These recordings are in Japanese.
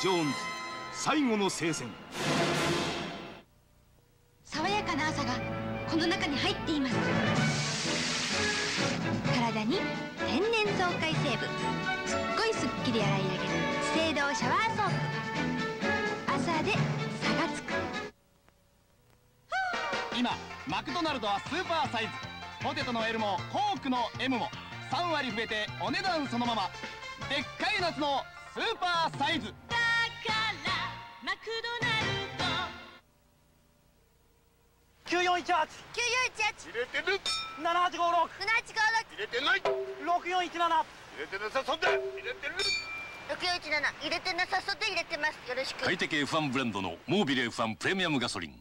ジョーンズ最後の聖戦。 爽やかな朝がこの中に入っています。体に天然爽快成分、すっごいすっきり洗い上げる資生堂シャワーソープ。朝で差がつく。 今マクドナルドはスーパーサイズ、ポテトの L もコークの M も3割増えてお値段そのまま。でっかい夏のスーパーサイズだからマクドナルド。 9418 9418 入れてる。7856 7856 入れてない。6417入れてなさそうで入れてる。 6417入れてなさそうで入れてます。よろしく。 快適 F1 ブレンドのモービル F1 プレミアムガソリン。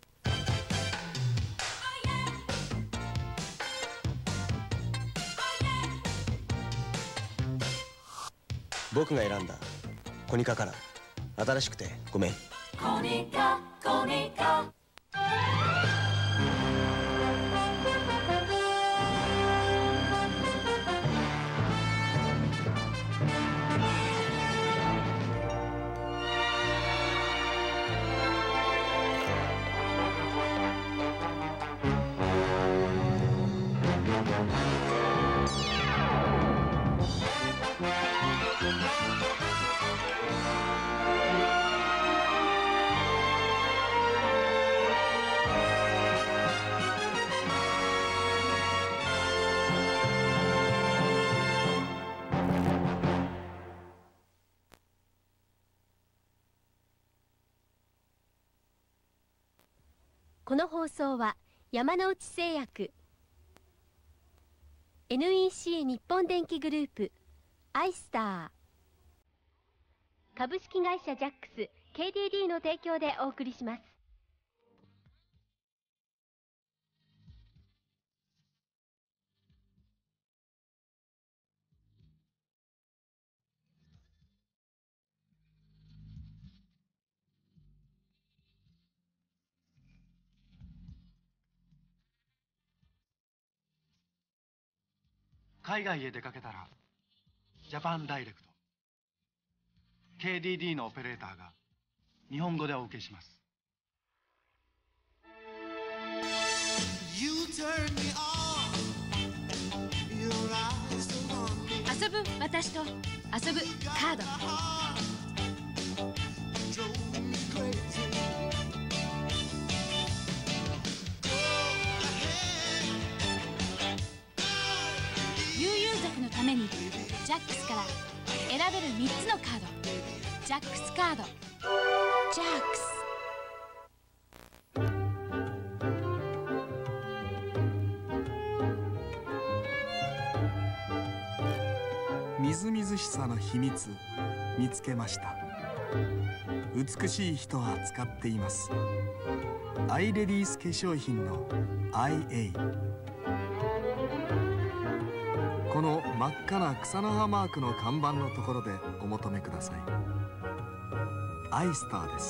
僕が選んだコニカカラー、新しくてごめん。 コニカコニカ。 この放送は山之内製薬、 NEC 日本電機グループ、アイスター株式会社ジャックス KDD の提供でお送りします。 海外へ出かけたらジャパンダイレクト KDD のオペレーターが日本語でお受けします。 遊ぶ私と遊ぶカード。悠々族のためにジャックスから選べる3つのカード。ジャックスカード。ジャックス。 みずみずしさの秘密見つけました。美しい人は使っています。アイレディース化粧品の IA。 この真っ赤な草の葉マークの看板のところでお求めください。アイスターです。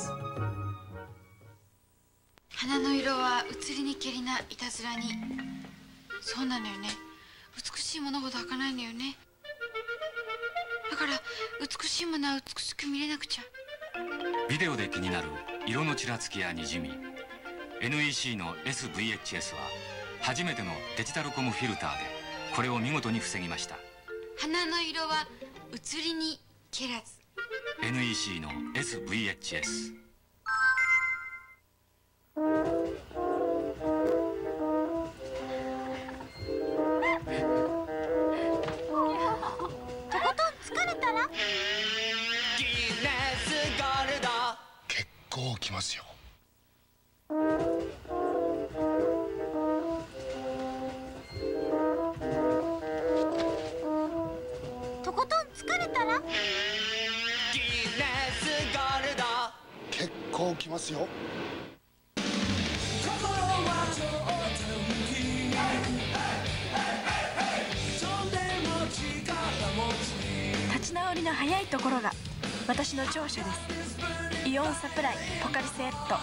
花の色は移りにけりないたずらに。そうなのよね。美しいものほど儚いのよね。だから美しいものは美しく見れなくちゃ。 ビデオで気になる色のちらつきやにじみ、 NEC の SVHS は初めてのデジタルコムフィルターでこれを見事に防ぎました。 花の色は移りにけらず。 NEC の SVHS。 とことん疲れたらギネスゴールド。結構きますよ。 とことん疲れたらギネスゴールド。結構きますよ。 立ち直りの早いところが私の長所です。イオンサプライポカリスエット。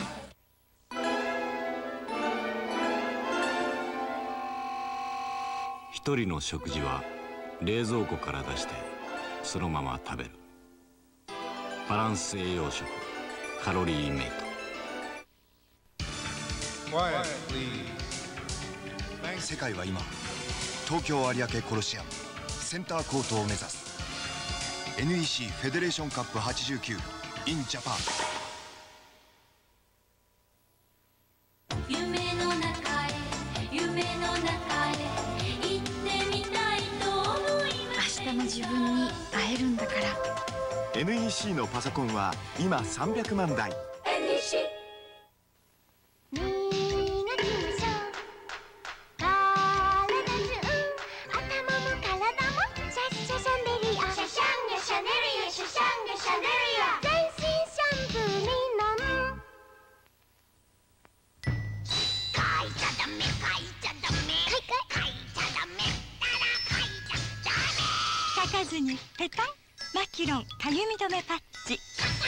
一人の食事は冷蔵庫から出してそのまま食べる。 バランス栄養食カロリーメイト。 世界は今東京有明コロシアムセンターコートを目指す NEC フェデレーションカップ89 in ジャパン。 夢の中へ夢の中へ行ってみたいと思います。 明日の自分に会えるんだから。 NEC のパソコンは今300万台。 NEC 書かずにペタンマキュロンかゆみ止めパッチ。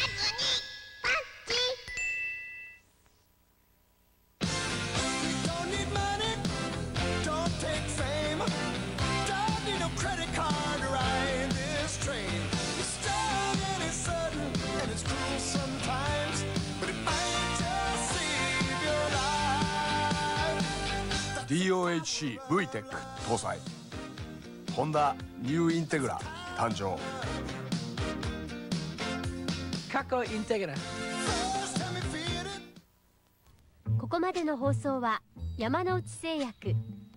DOHC VTEC 搭載ホンダニューインテグラ誕生。 過去インテグラ。 ここまでの放送は山之内製薬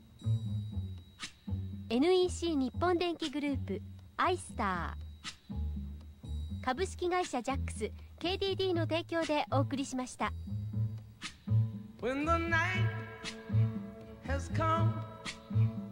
NEC 日本電機グループアイスター株式会社ジャックス KDD の提供でお送りしました。 When the night has come